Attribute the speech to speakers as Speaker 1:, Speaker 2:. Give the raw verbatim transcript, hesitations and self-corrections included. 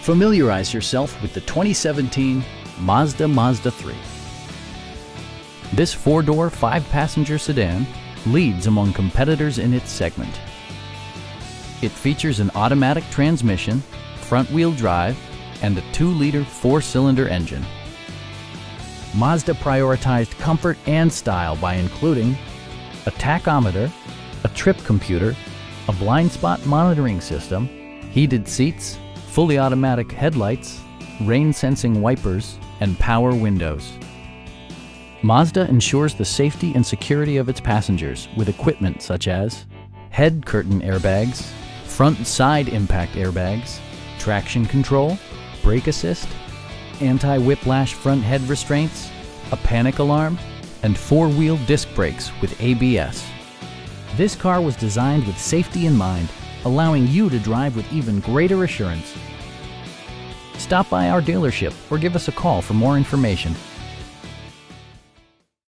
Speaker 1: Familiarize yourself with the twenty seventeen Mazda Mazda three. This four-door, five-passenger sedan leads among competitors in its segment. It features an automatic transmission, front-wheel drive, and a two liter four-cylinder engine. Mazda prioritized comfort and style by including a tachometer, a trip computer, a blind spot monitoring system, heated seats, fully automatic headlights, rain-sensing wipers, and power windows. Mazda ensures the safety and security of its passengers with equipment such as head curtain airbags, front and side impact airbags, traction control, brake assist, anti-whiplash front head restraints, a panic alarm, and four-wheel disc brakes with A B S. This car was designed with safety in mind, allowing you to drive with even greater assurance. Stop by our dealership or give us a call for more information.